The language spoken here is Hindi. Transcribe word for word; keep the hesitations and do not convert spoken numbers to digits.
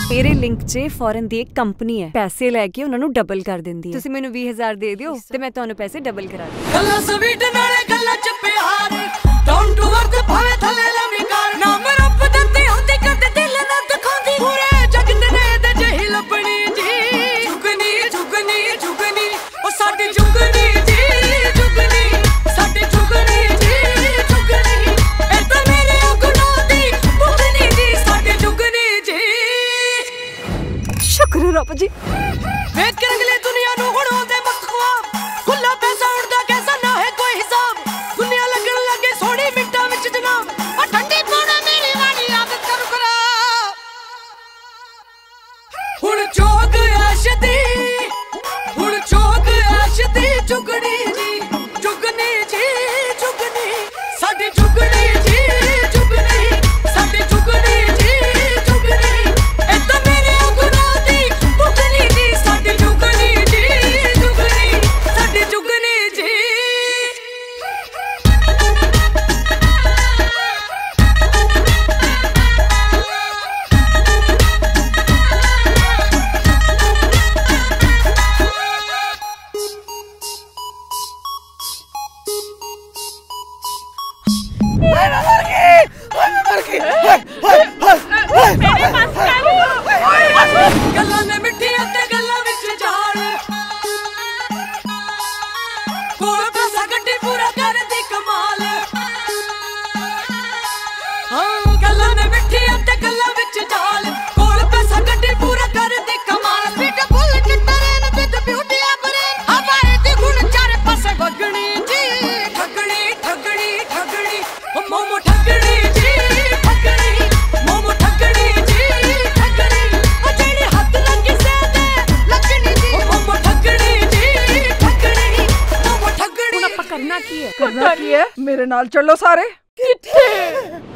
मेरे लिंक च फॉरन दी एक कंपनी है, पैसे लैके उन्हां नूं डबल कर दिंदी है। तुसीं मैनूं बीस हजार दे दिओ ते मैं तुहानूं पैसे डबल करा दूं। गल्लां स्वीट नाले गल्लां च प्यार, डाउन टू अर्थ भावे थले लम्मी कार, नाम रब दत्ती होंदी कदे दिल ना दिखांदी, पूरे जग दे दे जही लपनी जी। जुगनी जुगनी जुगनी ओ साडी जुगनी जी, जुगनी साडी जुगनी जी, जुगनी ए तां मेरे गुनाह दी जुगनी जी, साडी जुगनी जी। शुक्र रब जी। वेख के अगले दुनिया नूं हुण होंदे बखवा, खुला पैसा उड़दा कैसा ना है कोई हिसाब, दुनिया लगन लगे सोनी मिंटां विच जनाब, आ ठंडी पौड़ा मेरी वाली आदत कर खराब। हुण चौक ऐश दी, हुण चौक ऐश दी जुगनी जी, जुगनी जी जुगनी साडी जुगनी जी, जुगनी साडी जुगनी जी, जुगनी ए तां मेरे गुनाह दी जुगनी जी, साडी जुगनी जी, जुगनी साडी जुगनी जी। गल्लां ने मिठियां ते गल्लां विच जाल, कोल पैसा गड्डी पूरा कर दी कमाल। हाँ गल्लां ने मिठियां ते गल्लां विच जाल, कोल पैसा गड्डी पूरा कर दी कमाल। Speed bullet train with beauty brain, हवाए दी गुण चार पासे वगणी जी, ठगणी ठगणी ठगणी ओ मोमो ठगणी जी, ठगणी मोमो ठगणी जी, ठगणी ओ जेड़ी हद लगी से दे लगनी जी, ओ मोमो ठगणी जी, ठगणी मोमो ठगणी। हुण आपां करना की है? करना की है? मेरे नाल चलो सारे। किथे?